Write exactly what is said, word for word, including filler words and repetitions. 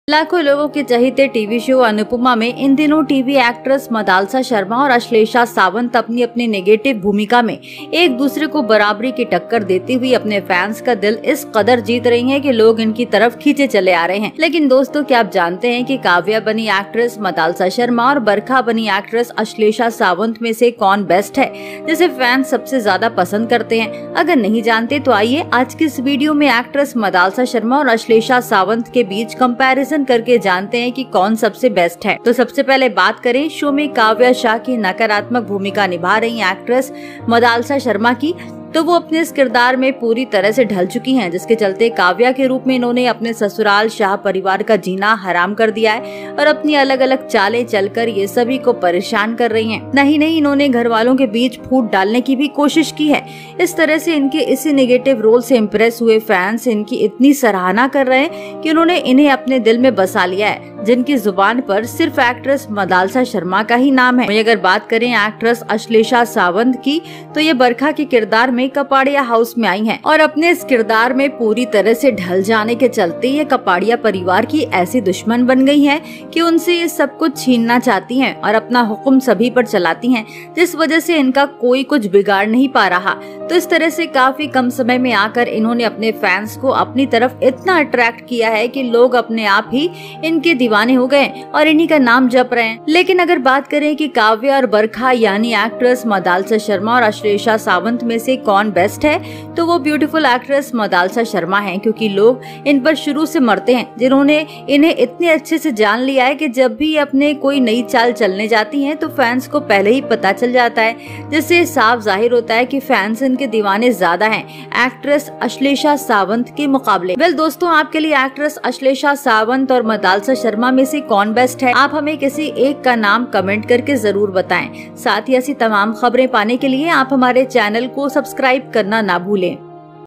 लाखों लोगों के चहेते टीवी शो अनुपमा में इन दिनों टीवी एक्ट्रेस मदालसा शर्मा और अश्लेषा सावंत अपनी अपनी नेगेटिव भूमिका में एक दूसरे को बराबरी की टक्कर देती हुई अपने फैंस का दिल इस कदर जीत रही हैं कि लोग इनकी तरफ खींचे चले आ रहे हैं। लेकिन दोस्तों, क्या आप जानते हैं कि काव्या बनी एक्ट्रेस मदालसा शर्मा और बरखा बनी एक्ट्रेस अश्लेषा सावंत में से कौन बेस्ट है, जिसे फैंस सबसे ज्यादा पसंद करते हैं? अगर नहीं जानते तो आइए आज की इस वीडियो में एक्ट्रेस मदालसा शर्मा और अश्लेषा सावंत के बीच कंपैरिजन करके जानते हैं कि कौन सबसे बेस्ट है। तो सबसे पहले बात करें शो में काव्या शाह की नकारात्मक भूमिका निभा रही एक्ट्रेस मदालसा शर्मा की, तो वो अपने इस किरदार में पूरी तरह से ढल चुकी हैं, जिसके चलते काव्या के रूप में इन्होंने अपने ससुराल शाह परिवार का जीना हराम कर दिया है और अपनी अलग अलग चालें चलकर ये सभी को परेशान कर रही हैं। नहीं नहीं इन्होंने घर वालों के बीच फूट डालने की भी कोशिश की है। इस तरह से इनके इसी नेगेटिव रोल से इम्प्रेस हुए फैंस इनकी इतनी सराहना कर रहे हैं कि उन्होंने इन्हें अपने दिल में बसा लिया है, जिनकी जुबान पर सिर्फ एक्ट्रेस मदालसा शर्मा का ही नाम है। अगर बात करें एक्ट्रेस अश्लेषा सावंत की, तो ये बरखा के किरदार में कपाड़िया हाउस में आई हैं और अपने इस किरदार में पूरी तरह से ढल जाने के चलते ये कपाड़िया परिवार की ऐसी दुश्मन बन गई हैं कि उनसे ये सब कुछ छीनना चाहती हैं और अपना हुक्म सभी पर चलाती हैं, जिस वजह से इनका कोई कुछ बिगाड़ नहीं पा रहा। तो इस तरह से काफी कम समय में आकर इन्होंने अपने फैंस को अपनी तरफ इतना अट्रैक्ट किया है कि लोग अपने आप ही इनके दीवाने हो गए और इन्हीं का नाम जप रहे हैं। लेकिन अगर बात करें कि काव्या और बरखा यानी एक्ट्रेस मदालसा शर्मा और अश्लेषा सावंत में से कौन बेस्ट है, तो वो ब्यूटीफुल एक्ट्रेस मदालसा शर्मा हैं, क्योंकि लोग इन पर शुरू से मरते हैं, जिन्होंने इन्हें इतने अच्छे से जान लिया है कि जब भी अपने कोई नई चाल चलने जाती हैं तो फैंस को पहले ही पता चल जाता है, जिससे साफ जाहिर होता है कि फैंस इनके दीवाने ज्यादा हैं एक्ट्रेस अश्लेषा सावंत के मुकाबले। वेल दोस्तों, आपके लिए एक्ट्रेस अश्लेषा सावंत और मदालसा शर्मा में से कौन बेस्ट है? आप हमें किसी एक का नाम कमेंट करके जरूर बताएं। साथ ही ऐसी तमाम खबरें पाने के लिए आप हमारे चैनल को सब्सक्राइब करना ना भूलें।